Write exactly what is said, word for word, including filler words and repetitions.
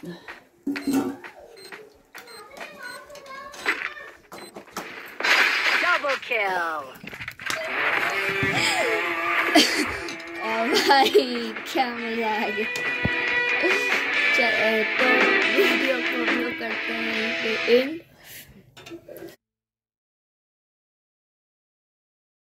Double kill. भाई क्या मजा आ गया। तो वीडियो को व्यू करते हैं एंड